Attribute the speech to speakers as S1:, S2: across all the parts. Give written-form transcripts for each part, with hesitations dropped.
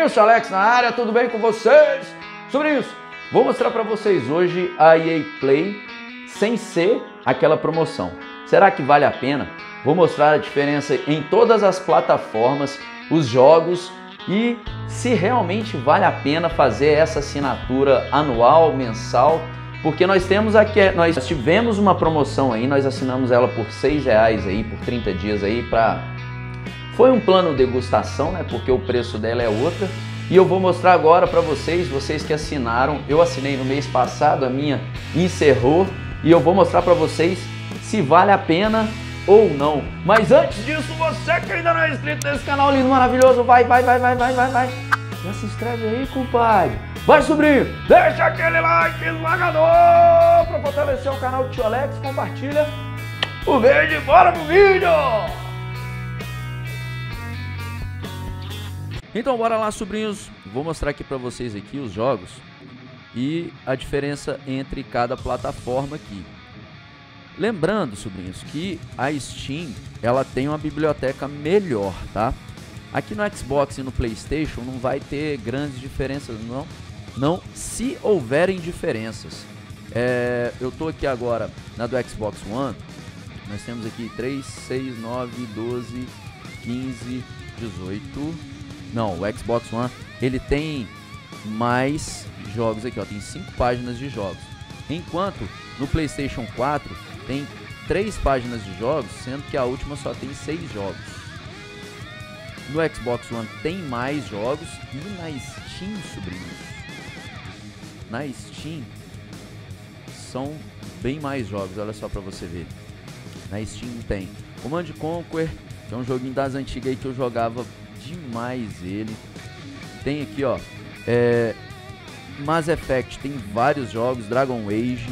S1: Sobrinhos, Alex na área, tudo bem com vocês? Sobrinhos, vou mostrar para vocês hoje a EA Play sem ser aquela promoção. Será que vale a pena? Vou mostrar a diferença em todas as plataformas, os jogos e se realmente vale a pena fazer essa assinatura anual, mensal, porque nós tivemos uma promoção aí, nós assinamos ela por R$6 aí, por 30 dias aí, foi um plano degustação, né, porque o preço dela é outra, e eu vou mostrar agora para vocês que assinaram. Eu assinei no mês passado, a minha encerrou, e eu vou mostrar para vocês se vale a pena ou não. Mas antes disso, você que ainda não é inscrito nesse canal lindo, maravilhoso, vai. Já se inscreve aí, compadre. Vai, sobrinho, deixa aquele like esmagador para fortalecer o canal do Tio Alex, compartilha o vídeo e bora pro vídeo! Então bora lá, sobrinhos, vou mostrar aqui para vocês aqui os jogos e a diferença entre cada plataforma aqui. Lembrando, sobrinhos, que a Steam, ela tem uma biblioteca melhor, tá? Aqui no Xbox e no PlayStation não vai ter grandes diferenças, não, se houverem diferenças. Eu tô aqui agora na do Xbox One, nós temos aqui 3, 6, 9, 12, 15, 18... Não, o Xbox One, ele tem mais jogos aqui, ó, tem 5 páginas de jogos. Enquanto no PlayStation 4 tem 3 páginas de jogos, sendo que a última só tem 6 jogos. No Xbox One tem mais jogos e na Steam, sobrinhos, na Steam são bem mais jogos, olha só pra você ver. Na Steam tem Command & Conquer, que é um joguinho das antigas aí que eu jogava demais ele. Tem aqui, ó, Mass Effect, tem vários jogos, Dragon Age,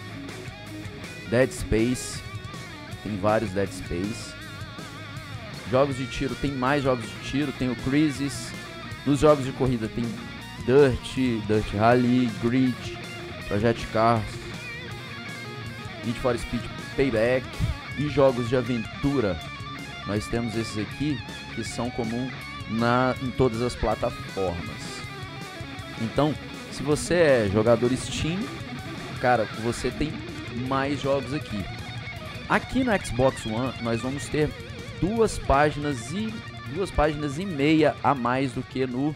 S1: Dead Space, tem vários Dead Space. Jogos de tiro, tem mais jogos de tiro, tem o Crysis. Nos jogos de corrida tem Dirt Rally, Grid, Project Cars, Need for Speed Payback. E jogos de aventura, nós temos esses aqui que são comuns em todas as plataformas. Então, se você é jogador Steam, cara, você tem mais jogos aqui. Aqui no Xbox One nós vamos ter 2 páginas e meia a mais do que no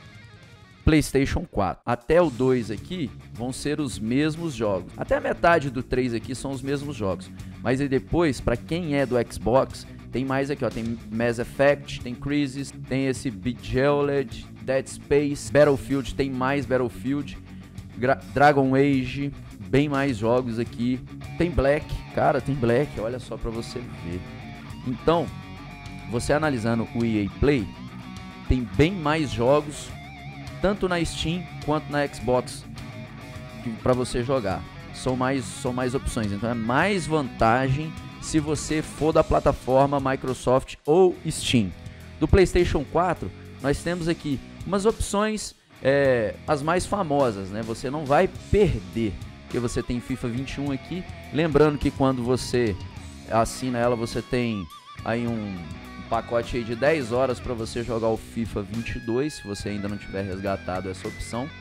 S1: PlayStation 4. Até o 2 aqui vão ser os mesmos jogos. Até a metade do 3 aqui são os mesmos jogos. Mas aí depois, para quem é do Xbox, tem mais aqui, ó, tem Mass Effect, tem Crysis, tem esse Bejeweled, Dead Space, Battlefield, tem mais Battlefield, Dragon Age, bem mais jogos aqui. Tem Black, cara, tem Black, olha só pra você ver. Então, você analisando o EA Play, tem bem mais jogos, tanto na Steam quanto na Xbox, pra você jogar. São mais opções, então é mais vantagem se você for da plataforma Microsoft ou Steam. Do PlayStation 4, nós temos aqui umas opções, as mais famosas, né? Você não vai perder, porque você tem FIFA 21 aqui. Lembrando que quando você assina ela, você tem aí um pacote aí de 10 horas para você jogar o FIFA 22, se você ainda não tiver resgatado essa opção.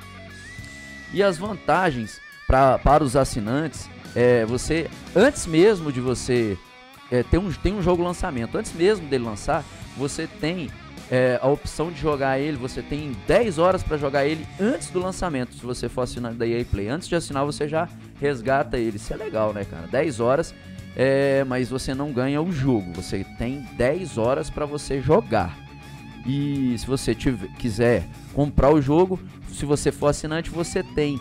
S1: E as vantagens para os assinantes, você, antes mesmo de você tem um jogo lançamento, antes mesmo dele lançar, você tem a opção de jogar ele, você tem 10 horas para jogar ele antes do lançamento, se você for assinante da EA Play. Antes de assinar, você já resgata ele. Isso é legal, né, cara? 10 horas, mas você não ganha o jogo, você tem 10 horas para você jogar. E se você quiser comprar o jogo, se você for assinante, você tem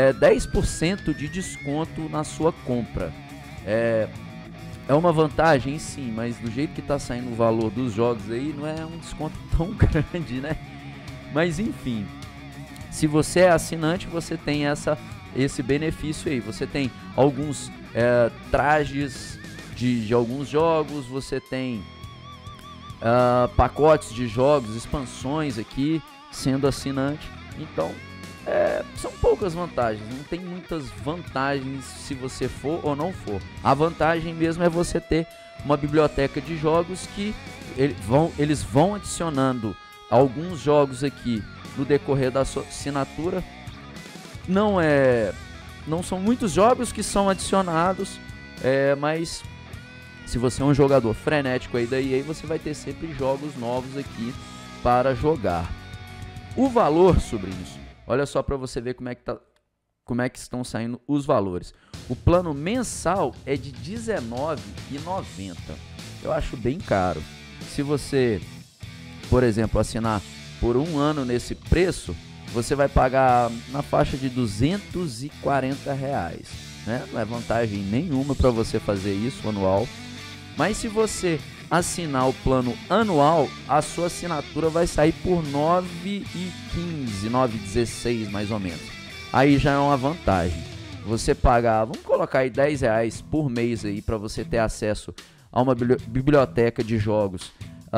S1: 10% de desconto na sua compra. É uma vantagem, sim, mas do jeito que tá saindo o valor dos jogos aí, não é um desconto tão grande, né? Mas enfim, se você é assinante, você tem esse benefício aí. Você tem alguns trajes de alguns jogos, você tem pacotes de jogos, expansões aqui, sendo assinante. Então, são poucas vantagens, não tem muitas vantagens se você for ou não for. A vantagem mesmo é você ter uma biblioteca de jogos que eles vão adicionando alguns jogos aqui no decorrer da sua assinatura. Não são muitos jogos que são adicionados, mas se você é um jogador frenético aí da EA, você vai ter sempre jogos novos aqui para jogar. O valor, sobrinhos, olha só para você ver como é que estão saindo os valores. O plano mensal é de R$19,90. Eu acho bem caro. Se você, por exemplo, assinar por um ano nesse preço, você vai pagar na faixa de R$240, né? Não é vantagem nenhuma para você fazer isso anual. Mas se você assinar o plano anual, a sua assinatura vai sair por R$9,15, R$9,16 mais ou menos. Aí já é uma vantagem. Você pagar, vamos colocar aí R$10 por mês aí para você ter acesso a uma biblioteca de jogos.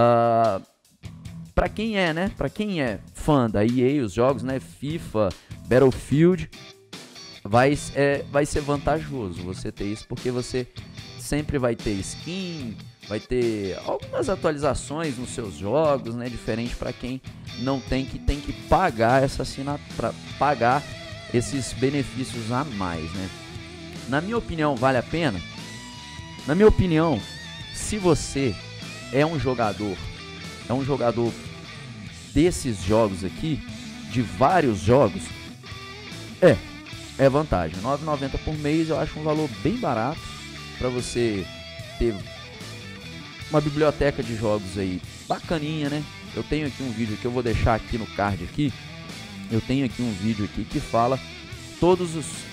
S1: Para quem é, né? Para quem é fã da EA, os jogos, né? FIFA, Battlefield, vai ser vantajoso você ter isso, porque você sempre vai ter skin, vai ter algumas atualizações nos seus jogos, né? Diferente para quem não tem que pagar essa assinatura, para pagar esses benefícios a mais, né? Na minha opinião, vale a pena? Na minha opinião, se você é um jogador desses jogos aqui, de vários jogos, é vantagem. R$9,90 por mês eu acho um valor bem barato para você ter uma biblioteca de jogos aí bacaninha, né? Eu tenho aqui um vídeo que eu vou deixar aqui no card aqui. Eu tenho aqui um vídeo aqui que fala todos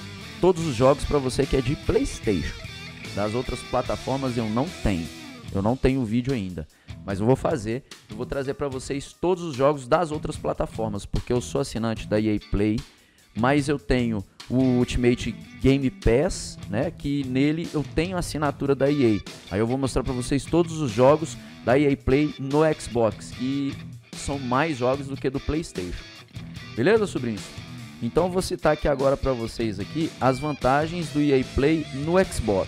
S1: os jogos para você que é de PlayStation. Das outras plataformas eu não tenho o vídeo ainda, mas eu vou fazer. Eu vou trazer para vocês todos os jogos das outras plataformas, porque eu sou assinante da EA Play, mas eu tenho o Ultimate Game Pass, né, que nele eu tenho a assinatura da EA. Aí eu vou mostrar para vocês todos os jogos da EA Play no Xbox, e são mais jogos do que do PlayStation. Beleza, sobrinhos? Então eu vou citar aqui agora para vocês aqui as vantagens do EA Play no Xbox.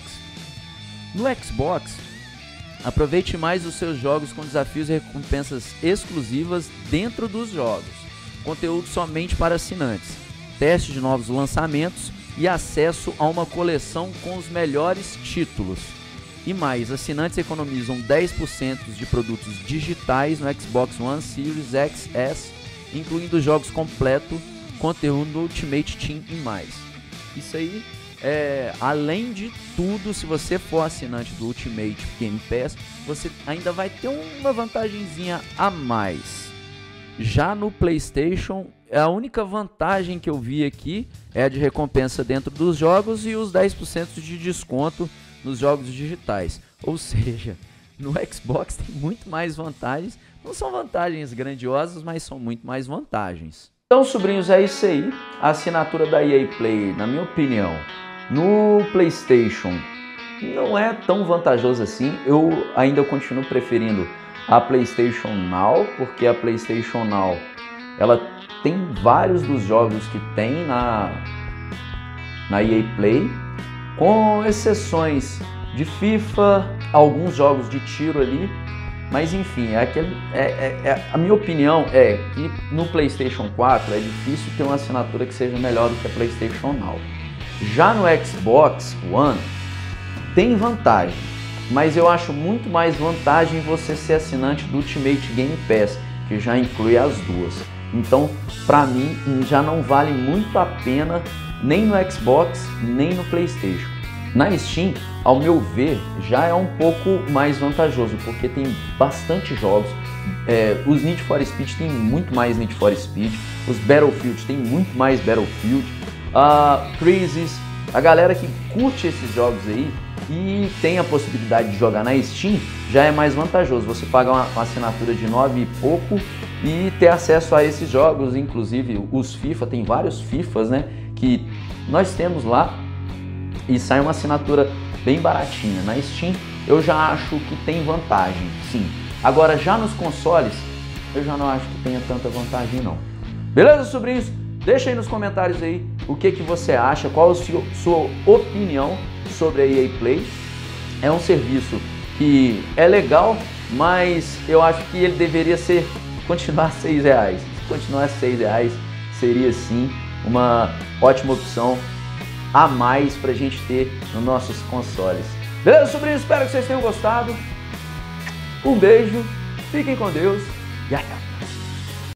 S1: No Xbox, aproveite mais os seus jogos com desafios e recompensas exclusivas dentro dos jogos, conteúdo somente para assinantes, teste de novos lançamentos e acesso a uma coleção com os melhores títulos. E mais, assinantes economizam 10% de produtos digitais no Xbox One Series X, S, incluindo jogos completos, conteúdo do Ultimate Team e mais. Isso aí além de tudo, se você for assinante do Ultimate Game Pass, você ainda vai ter uma vantagenzinha a mais. Já no PlayStation, a única vantagem que eu vi aqui é a de recompensa dentro dos jogos e os 10% de desconto nos jogos digitais. Ou seja, no Xbox tem muito mais vantagens. Não são vantagens grandiosas, mas são muito mais vantagens. Então, sobrinhos, é isso aí. A assinatura da EA Play, na minha opinião, no PlayStation não é tão vantajoso assim. Eu ainda continuo preferindo a PlayStation Now, porque a PlayStation Now ela tem vários dos jogos que tem na EA Play, com exceções de FIFA, alguns jogos de tiro ali. Mas enfim, a minha opinião é que no PlayStation 4 é difícil ter uma assinatura que seja melhor do que a PlayStation Now. Já no Xbox One tem vantagem, mas eu acho muito mais vantagem você ser assinante do Ultimate Game Pass, que já inclui as duas. Então, para mim, já não vale muito a pena nem no Xbox, nem no PlayStation. Na Steam, ao meu ver, já é um pouco mais vantajoso, porque tem bastante jogos. Os Need for Speed tem muito mais Need for Speed, os Battlefield tem muito mais Battlefield, Crysis, a galera que curte esses jogos aí e tem a possibilidade de jogar na Steam, já é mais vantajoso. Você pagar uma assinatura de 9 e pouco e ter acesso a esses jogos, inclusive os FIFA, tem vários FIFAs, né, que nós temos lá, e sai uma assinatura bem baratinha. Na Steam eu já acho que tem vantagem, sim. Agora já nos consoles eu já não acho que tenha tanta vantagem não. Beleza, sobrinhos? Deixa aí nos comentários aí o que você acha, qual a sua opinião sobre a EA Play. É um serviço que é legal, mas eu acho que ele deveria continuar R$6. continuar a R$6, seria sim uma ótima opção a mais para a gente ter nos nossos consoles. Beleza, sobrinhos? Espero que vocês tenham gostado. Um beijo, fiquem com Deus e até!